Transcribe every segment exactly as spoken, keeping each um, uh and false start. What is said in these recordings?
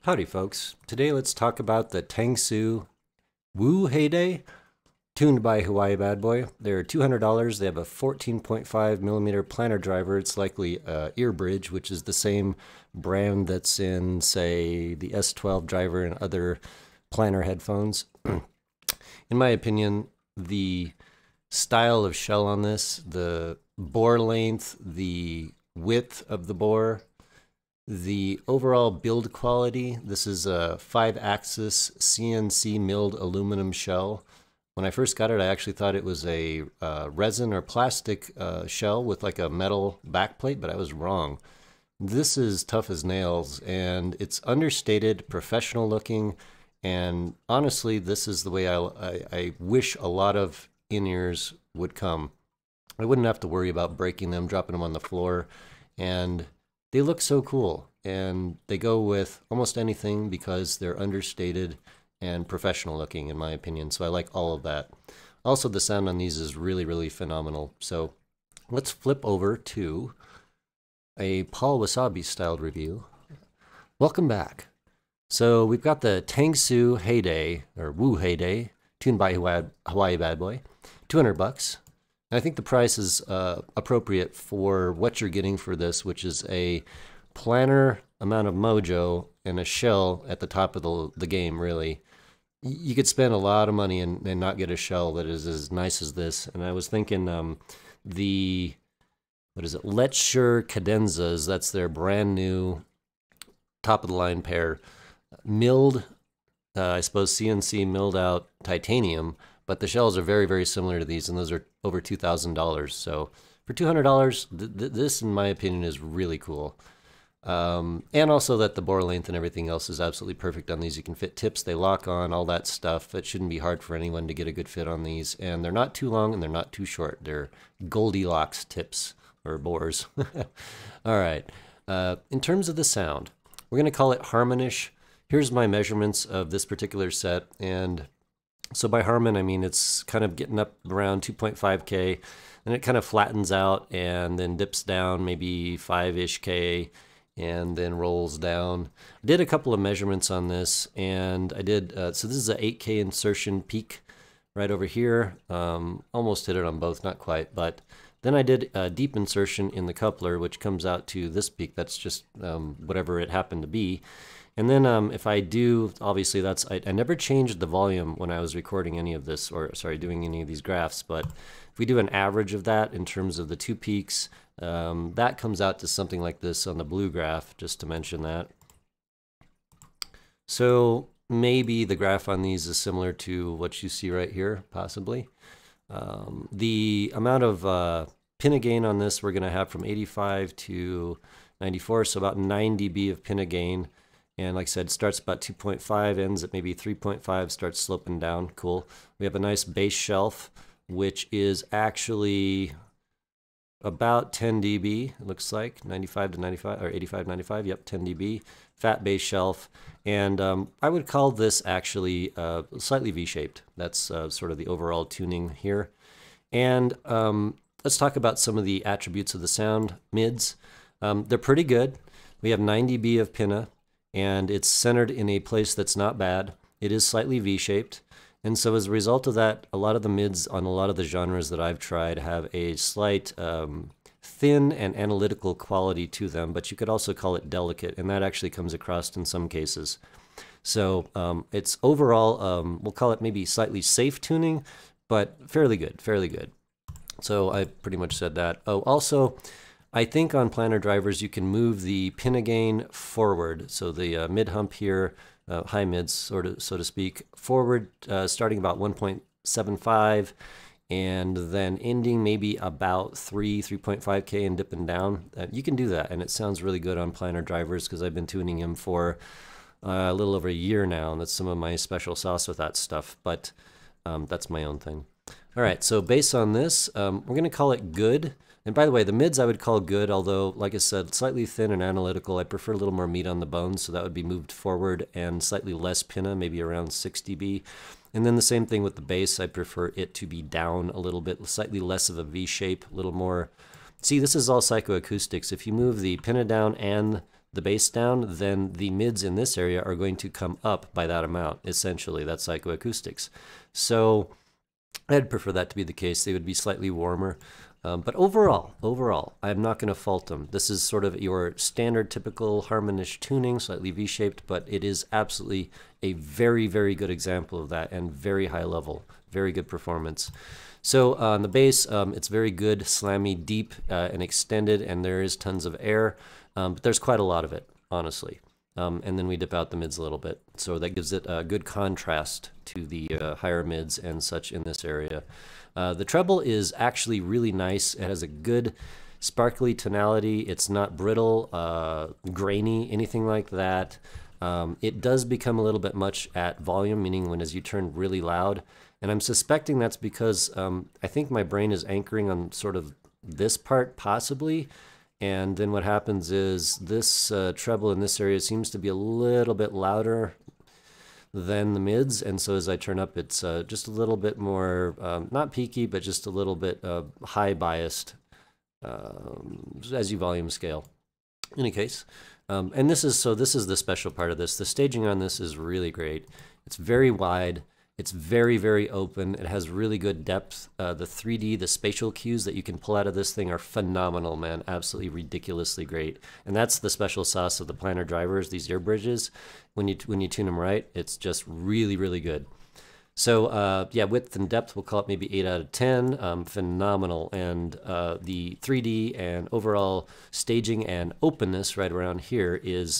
Howdy folks, today let's talk about the Tangzou Woo Heyday, tuned by Hawaii Bad Boy. They're two hundred dollars, they have a fourteen point five millimeter planar driver. It's likely uh, ear bridge, which is the same brand that's in, say, the S twelve driver and other planar headphones. In my opinion, the style of shell on this, the bore length, the width of the bore, the overall build quality, this is a five axis C N C milled aluminum shell. When I first got it, I actually thought it was a uh, resin or plastic uh, shell with like a metal backplate, but I was wrong. This is tough as nails, and it's understated, professional looking, and honestly, this is the way I, I, I wish a lot of in-ears would come. I wouldn't have to worry about breaking them, dropping them on the floor, and they look so cool, and they go with almost anything because they're understated and professional looking, in my opinion. So I like all of that. Also, the sound on these is really, really phenomenal. So let's flip over to a Paul Wasabi styled review. Welcome back. So we've got the Tangzou Heyday, or Woo Heyday, tuned by Hawaii, Hawaii Bad Boy, two hundred bucks. I think the price is uh, appropriate for what you're getting for this, which is a planar amount of mojo and a shell at the top of the, the game, really. You could spend a lot of money and, and not get a shell that is as nice as this. And I was thinking um, the, what is it, Lecture Cadenzas, that's their brand new top-of-the-line pair. Milled, uh, I suppose C N C milled out titanium, but the shells are very, very similar to these, and those are over two thousand dollars. So for two hundred dollars, th th this, in my opinion, is really cool. Um, and also that the bore length and everything else is absolutely perfect on these. You can fit tips, they lock on, all that stuff. It shouldn't be hard for anyone to get a good fit on these. And they're not too long and they're not too short. They're Goldilocks tips, or bores. All right. Uh, in terms of the sound, we're going to call it Harmonish. Here's my measurements of this particular set, and so by Harmon, I mean it's kind of getting up around two point five K, and it kind of flattens out and then dips down maybe five-ish K and then rolls down. I did a couple of measurements on this, and I did, uh, so this is an eight K insertion peak right over here. Um, almost hit it on both, not quite, but then I did a deep insertion in the coupler, which comes out to this peak. That's just um, whatever it happened to be. And then um, if I do, obviously that's, I, I never changed the volume when I was recording any of this, or sorry, doing any of these graphs, but if we do an average of that in terms of the two peaks, um, that comes out to something like this on the blue graph, just to mention that. So maybe the graph on these is similar to what you see right here, possibly. Um, the amount of uh, pinna gain on this we're gonna have from eighty-five to ninety-four, so about nine D B of pinna gain. And like I said, starts about two point five, ends at maybe three point five, starts sloping down. Cool. We have a nice bass shelf, which is actually about ten D B, it looks like, ninety-five to ninety-five, or eighty-five, ninety-five, yep, ten D B. Fat bass shelf. And um, I would call this actually uh, slightly V-shaped. That's uh, sort of the overall tuning here. And um, let's talk about some of the attributes of the sound mids. Um, they're pretty good. We have nine D B of pinna, and it's centered in a place that's not bad. It is slightly V-shaped, and so as a result of that, a lot of the mids on a lot of the genres that I've tried have a slight um, thin and analytical quality to them, but you could also call it delicate, and that actually comes across in some cases. So um, it's overall, um, we'll call it maybe slightly safe tuning, but fairly good, fairly good. So I pretty much said that. Oh, also, I think on planar drivers you can move the pinna gain forward, so the uh, mid hump here, uh, high mids, sort of, so to speak, forward, uh, starting about one point seven five, and then ending maybe about three, three point five K and dipping down. Uh, you can do that, and it sounds really good on planar drivers because I've been tuning them for uh, a little over a year now, and that's some of my special sauce with that stuff. But um, that's my own thing. All right, so based on this, um, we're going to call it good. And by the way, the mids I would call good, although, like I said, slightly thin and analytical. I prefer a little more meat on the bones, so that would be moved forward, and slightly less pinna, maybe around six D B. And then the same thing with the bass. I prefer it to be down a little bit, slightly less of a V shape, a little more. See, this is all psychoacoustics. If you move the pinna down and the bass down, then the mids in this area are going to come up by that amount, essentially. That's psychoacoustics. So I'd prefer that to be the case. They would be slightly warmer. Um, but overall, overall, I'm not going to fault them. This is sort of your standard, typical Harmonish tuning, slightly V-shaped, but it is absolutely a very, very good example of that, and very high level, very good performance. So uh, on the bass, um, it's very good, slammy, deep, uh, and extended, and there is tons of air, um, but there's quite a lot of it, honestly. Um, and then we dip out the mids a little bit, so that gives it a good contrast to the uh, higher mids and such in this area. Uh, the treble is actually really nice. It has a good sparkly tonality. It's not brittle, uh, grainy, anything like that. Um, it does become a little bit much at volume, meaning when as you turn really loud. And I'm suspecting that's because um, I think my brain is anchoring on sort of this part, possibly. And then what happens is this uh, treble in this area seems to be a little bit louder than the mids, and so as I turn up, it's uh, just a little bit more, um, not peaky, but just a little bit uh, high biased um, as you volume scale. In any case, um, and this is, so this is the special part of this. The staging on this is really great. It's very wide. It's very, very open. It has really good depth. Uh, the three D, the spatial cues that you can pull out of this thing are phenomenal, man. Absolutely ridiculously great. And that's the special sauce of the Planar drivers, these ear bridges. When you, when you tune them right, it's just really, really good. So uh, yeah, width and depth, we'll call it maybe eight out of ten. Um, phenomenal. And uh, the three D and overall staging and openness right around here is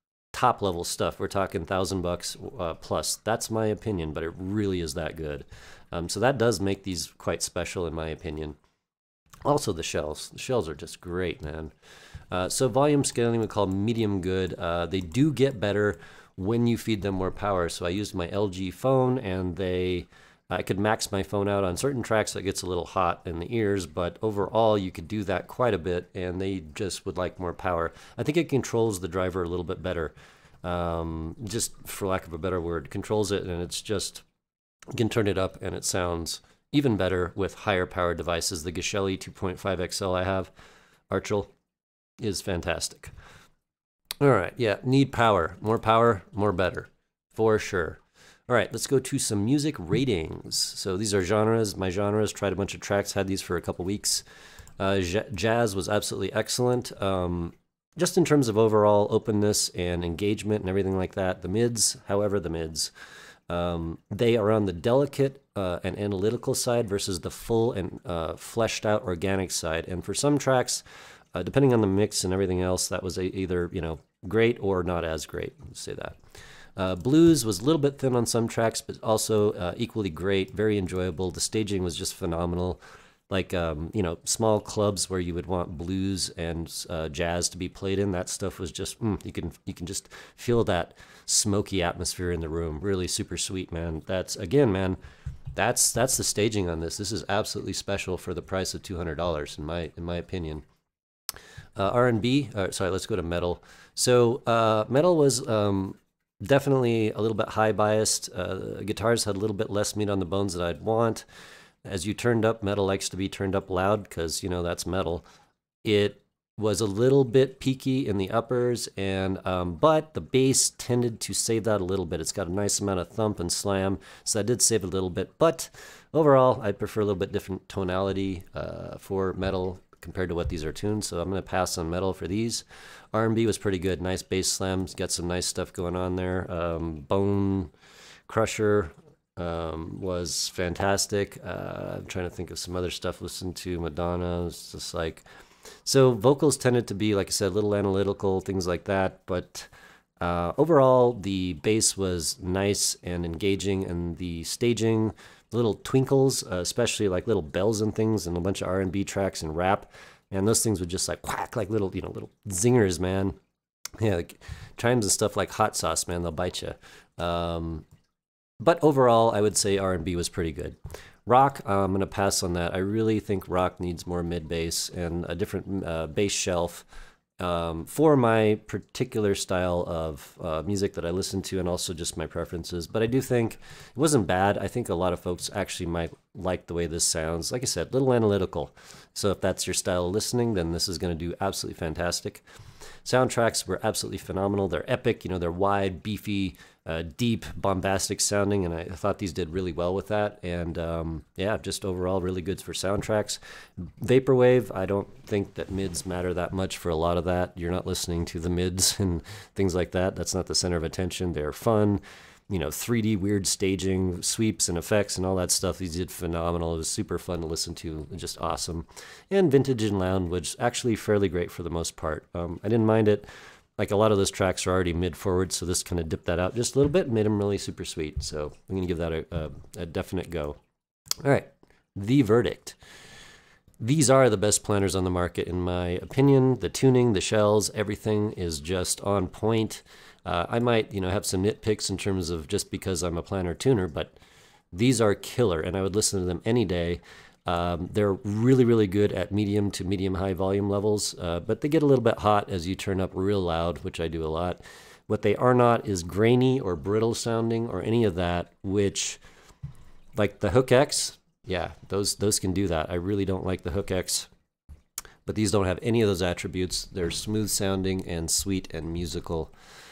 top level stuff. We're talking thousand bucks uh, plus. That's my opinion, but it really is that good. Um, so that does make these quite special in my opinion. Also the shells. The shells are just great, man. Uh, so volume scaling we call medium good. Uh, they do get better when you feed them more power. So I used my L G phone, and they I could max my phone out on certain tracks that gets a little hot in the ears, but overall you could do that quite a bit, and they just would like more power. I think it controls the driver a little bit better, um, just for lack of a better word. Controls it, and it's just, you can turn it up and it sounds even better with higher power devices. The Geshelli two point five X L I have, Archel, is fantastic. All right, yeah, need power. More power, more better, for sure. All right, let's go to some music ratings. So these are genres. My genres, tried a bunch of tracks, had these for a couple weeks. Uh, jazz was absolutely excellent. Um, just in terms of overall openness and engagement and everything like that. The mids, however, the mids, um, they are on the delicate uh, and analytical side versus the full and uh, fleshed out organic side. And for some tracks, uh, depending on the mix and everything else, that was a, either, you know, great or not as great, let's say that. Uh, blues was a little bit thin on some tracks, but also uh, equally great, very enjoyable. The staging was just phenomenal. Like, um, you know, small clubs where you would want blues and uh, jazz to be played in, that stuff was just, mm, you can you can just feel that smoky atmosphere in the room. Really super sweet, man. That's, again, man, that's that's the staging on this. This is absolutely special for the price of two hundred dollars, in my, in my opinion. Uh, R and B, uh, sorry, let's go to metal. So uh, metal was... Um, Definitely a little bit high biased. Uh, guitars had a little bit less meat on the bones than I'd want. As you turned up, metal likes to be turned up loud because, you know, that's metal. It was a little bit peaky in the uppers, and um, but the bass tended to save that a little bit. It's got a nice amount of thump and slam, so that did save a little bit. But overall, I prefer a little bit different tonality uh, for metal compared to what these are tuned, so I'm going to pass on metal for these. R and B was pretty good. Nice bass slams. Got some nice stuff going on there. Um, Bone Crusher um, was fantastic. Uh, I'm trying to think of some other stuff. Listen to Madonna. It's just like... So vocals tended to be, like I said, a little analytical, things like that. But uh, overall, the bass was nice and engaging, and the staging, little twinkles, uh, especially like little bells and things, and a bunch of R and B tracks and rap. And those things would just like quack, like little, you know, little zingers, man. Yeah, like chimes and stuff like hot sauce, man. They'll bite you. Um, but overall, I would say R and B was pretty good. Rock, uh, I'm going to pass on that. I really think rock needs more mid bass and a different uh, bass shelf. um, for my particular style of uh, music that I listen to, and also just my preferences. But I do think it wasn't bad. I think a lot of folks actually might like the way this sounds. Like I said, a little analytical. So if that's your style of listening, then this is going to do absolutely fantastic. Soundtracks were absolutely phenomenal. They're epic, you know, they're wide, beefy, uh, deep, bombastic sounding, and I thought these did really well with that. And um, yeah, just overall really good for soundtracks. Vaporwave, I don't think that mids matter that much for a lot of that. You're not listening to the mids and things like that. That's not the center of attention. They're fun. You know, three D weird staging, sweeps and effects and all that stuff. These did phenomenal. It was super fun to listen to, just awesome. And vintage and lounge was actually fairly great for the most part. Um, I didn't mind it. Like a lot of those tracks are already mid forward, so this kind of dipped that out just a little bit, made them really super sweet. So I'm going to give that a, a, a definite go. All right, the verdict. These are the best planners on the market, in my opinion. The tuning, the shells, everything is just on point. Uh, I might, you know, have some nitpicks in terms of just because I'm a planner tuner, but these are killer, and I would listen to them any day. Um, they're really, really good at medium to medium high volume levels, uh, but they get a little bit hot as you turn up real loud, which I do a lot. What they are not is grainy or brittle sounding or any of that, which, like the Hook X, yeah, those those can do that. I really don't like the Hook X, but these don't have any of those attributes. They're smooth sounding and sweet and musical.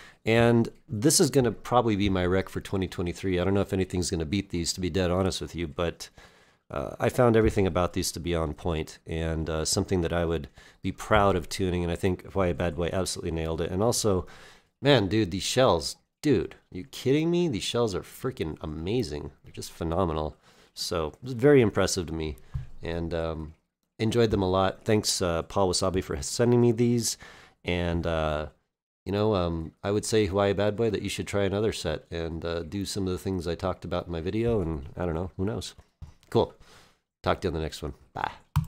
And this is going to probably be my rec for twenty twenty-three. I don't know if anything's going to beat these, to be dead honest with you, but uh, I found everything about these to be on point and uh, something that I would be proud of tuning. And I think Why Bad Boy absolutely nailed it. And also, man, dude, these shells, dude, are you kidding me? These shells are freaking amazing. They're just phenomenal. So it was very impressive to me, and um, enjoyed them a lot. Thanks, uh, Paul Wasabi, for sending me these. And uh, you know, um, I would say, Hawaii Bad Boy, that you should try another set and uh, do some of the things I talked about in my video, and I don't know, who knows. Cool. Talk to you on the next one. Bye.